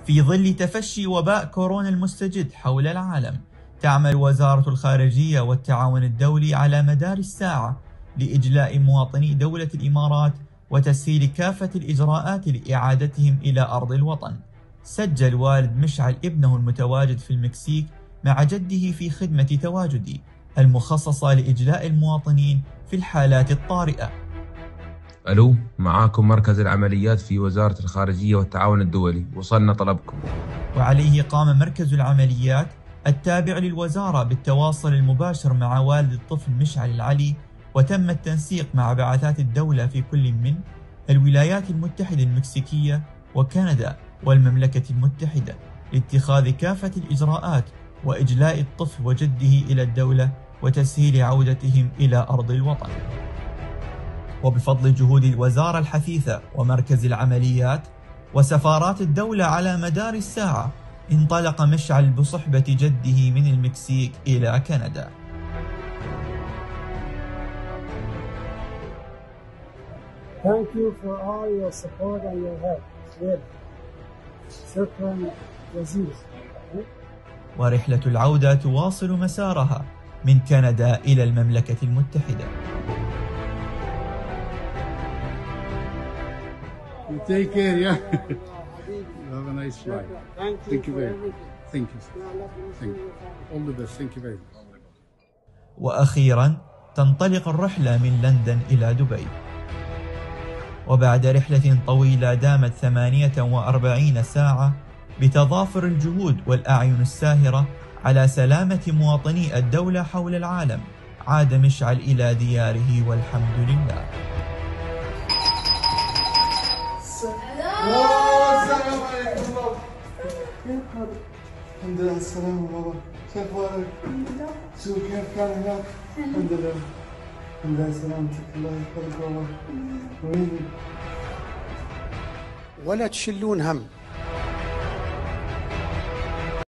في ظل تفشي وباء كورونا المستجد حول العالم، تعمل وزارة الخارجية والتعاون الدولي على مدار الساعة لإجلاء مواطني دولة الإمارات وتسهيل كافة الإجراءات لإعادتهم إلى أرض الوطن. سجل والد مشعل ابنه المتواجد في المكسيك مع جده في خدمة تواجدي المخصصة لإجلاء المواطنين في الحالات الطارئة. ألو، معاكم مركز العمليات في وزارة الخارجية والتعاون الدولي، وصلنا طلبكم. وعليه قام مركز العمليات التابع للوزارة بالتواصل المباشر مع والد الطفل مشعل العلي، وتم التنسيق مع بعثات الدولة في كل من الولايات المتحدة المكسيكية وكندا والمملكة المتحدة لاتخاذ كافة الإجراءات وإجلاء الطفل وجده إلى الدولة وتسهيل عودتهم إلى أرض الوطن. وبفضل جهود الوزارة الحثيثة ومركز العمليات وسفارات الدولة على مدار الساعة، انطلق مشعل بصحبة جده من المكسيك إلى كندا. Thank you for all your support and your help. شكرا جزيلا. ورحلة العودة تواصل مسارها من كندا إلى المملكة المتحدة. You take care, yeah. You have a nice flight. Thank you very much. Thank you. Thank you. All the best. Thank you very much. وأخيرا تنطلق الرحلة من لندن إلى دبي. وبعد رحلة طويلة دامت 48 ساعة بتضافر الجهود والأعين الساهرة على سلامة مواطني الدولة حول العالم، عاد مشعل إلى دياره والحمد لله. السلام عليكم بابا. الحمد لله على السلامة بابا. شو أخبارك؟ شو كيف كان هناك؟ الحمد لله. الحمد لله سلامتك، الله يحفظك بابا. ولا تشلون هم.